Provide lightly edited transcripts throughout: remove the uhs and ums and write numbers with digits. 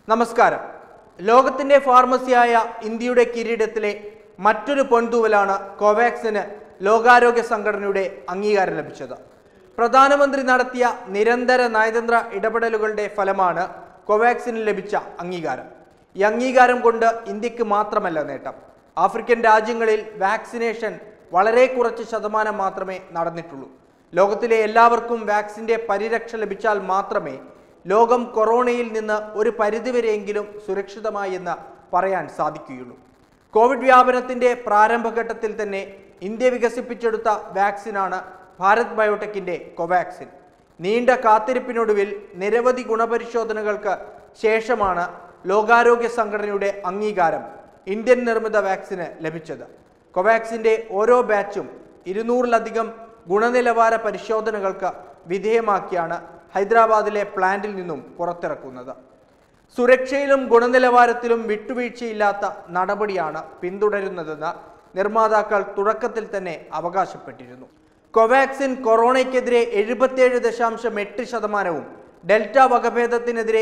നമസ്കാരം. ലോകത്തിന്റെ ഫാർമസിയായ ഇന്ത്യയുടെ കിരീടത്തിലെ മറ്റൊരു പൊൻതൂവലാണ് കോവാക്സിന് ലോകാരോഗ്യ സംഘടനയുടെ അംഗീകാരം ലഭിച്ചത്. പ്രധാനമന്ത്രി നടത്തിയ നിരന്തര നയതന്ത്ര ഇടപെടലുകളുടെ ഫലമാണ് കോവാക്സിന് ലഭിച്ച അംഗീകാരം. ഈ അംഗീകാരം കൊണ്ട് ഇന്ത്യക്ക് മാത്രമല്ല നേട്ടം. ആഫ്രിക്കൻ രാജ്യങ്ങളിൽ വാക്സിനേഷൻ വളരെ കുറച്ച് ശതമാനം മാത്രമേ നടന്നിട്ടുള്ളൂ. ലോകത്തിലെ എല്ലാവർക്കും വാക്സിന്റെ പരിരക്ഷ ലഭിച്ചാൽ മാത്രമേ ലോകം കൊറോണയിൽ നിന്ന് ഒരു പരിധിവരെയെങ്കിലും സുരക്ഷിതമായി എന്ന് പറയാൻ സാധിക്കുകയുള്ളൂ. കോവിഡ് വ്യാപനത്തിന്റെ പ്രാരംഭഘട്ടത്തിൽ തന്നെ ഇന്ത്യ വികസിപ്പിച്ചെടുത്ത വാക്സിനാണ് ഭാരത് ബയോടെക്കിന്റെ കോവാക്സിൻ. നീണ്ട കാത്തിരിപ്പിനൊടുവിൽ നിരവധി ഗുണപരിശോധനകൾക്ക് ശേഷമാണ് ലോകാരോഗ്യ സംഘടനയുടെ അംഗീകാരം ഇന്ത്യൻ നിർമ്മിത വാക്സിന് ലഭിച്ചത്. കോവാക്സിന്റെ ഓരോ ബാച്ചും 200-ലധികം ഗുണനിലവാര പരിശോധനകൾക്ക് വിധേയമാക്കിയാണ് ഹൈദരാബാദിലെ പ്ലാന്റിൽ നിന്നും പുറത്തിറക്കുന്നത്. സുരക്ഷയിലും ഗുണനിലവാരത്തിലും വിട്ടുവീഴ്ചയില്ലാത്ത നടപടിയാണ് പിന്തുടരുന്നതെന്ന് നിർമ്മാതാക്കൾ തുടക്കത്തിൽ തന്നെ അവകാശപ്പെട്ടിരുന്നു. കോവാക്സിൻ കൊറോണയ്ക്കെതിരെ 77.8%, ഡെൽറ്റ വകഭേദത്തിനെതിരെ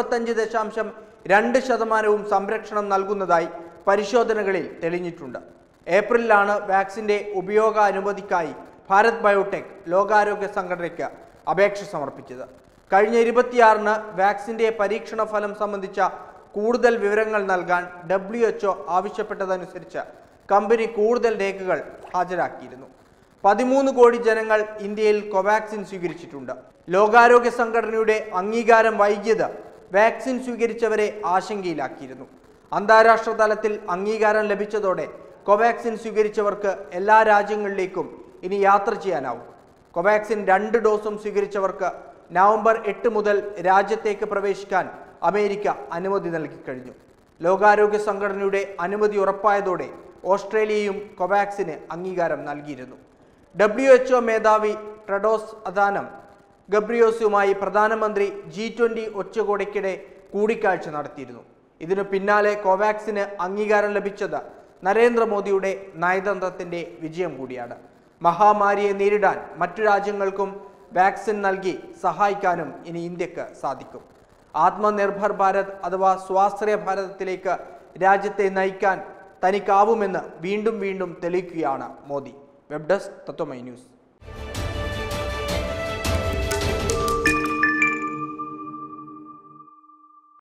65.2% സംരക്ഷണം നൽകുന്നതായി പരിശോധനകളിൽ തെളിഞ്ഞിട്ടുണ്ട്. ഏപ്രിലാണ് വാക്സിന്റെ ഉപയോഗാനുമതിക്കായി ഭാരത് ബയോടെക് ലോകാരോഗ്യ സംഘടനയ്ക്ക് അപേക്ഷ സമർപ്പിച്ചത്. കഴിഞ്ഞ 26-ന് വാക്സിന്റെ പരീക്ഷണ ഫലം സംബന്ധിച്ച കൂടുതൽ വിവരങ്ങൾ നൽകാൻ WHO ആവശ്യപ്പെട്ടതനുസരിച്ച് കമ്പനി കൂടുതൽ രേഖകൾ ഹാജരാക്കിയിരുന്നു. 13 കോടി ജനങ്ങൾ ഇന്ത്യയിൽ കോവാക്സിൻ സ്വീകരിച്ചിട്ടുണ്ട്. ലോകാരോഗ്യ സംഘടനയുടെ അംഗീകാരം വൈകിയത് വാക്സിൻ സ്വീകരിച്ചവരെ ആശങ്കയിലാക്കിയിരുന്നു. അന്താരാഷ്ട്ര തലത്തിൽ അംഗീകാരം ലഭിച്ചതോടെ കോവാക്സിൻ സ്വീകരിച്ചവർക്ക് എല്ലാ രാജ്യങ്ങളിലേക്കും ഇനി യാത്ര ചെയ്യാനാവും. കോവാക്സിൻ 2 ഡോസും സ്വീകരിച്ചവർക്ക് നവംബർ 8 മുതൽ രാജ്യത്തേക്ക് പ്രവേശിക്കാൻ അമേരിക്ക അനുമതി നൽകിക്കഴിഞ്ഞു. ലോകാരോഗ്യ സംഘടനയുടെ അനുമതി ഉറപ്പായതോടെ ഓസ്ട്രേലിയയും കോവാക്സിന് അംഗീകാരം നൽകിയിരുന്നു. WHO മേധാവി ടെഡ്രോസ് അഥാനം ഗബ്രിയേസുമായി പ്രധാനമന്ത്രി G20 ഉച്ചകോടിക്കിടെ കൂടിക്കാഴ്ച നടത്തിയിരുന്നു. ഇതിനു പിന്നാലെ കോവാക്സിന് അംഗീകാരം ലഭിച്ചത് നരേന്ദ്രമോദിയുടെ നയതന്ത്രത്തിന്റെ വിജയം കൂടിയാണ്. മഹാമാരിയെ നേരിടാൻ മറ്റു രാജ്യങ്ങൾക്കും വാക്സിൻ നൽകി സഹായിക്കാനും ഇനി ഇന്ത്യക്ക് സാധിക്കും. ആത്മനിർഭർ ഭാരത് അഥവാ സ്വാശ്രയ ഭാരതത്തിലേക്ക് രാജ്യത്തെ നയിക്കാൻ തനിക്കാവുമെന്ന് വീണ്ടും തെളിയിക്കുകയാണ് Modi. Web desk Tatwamayi news.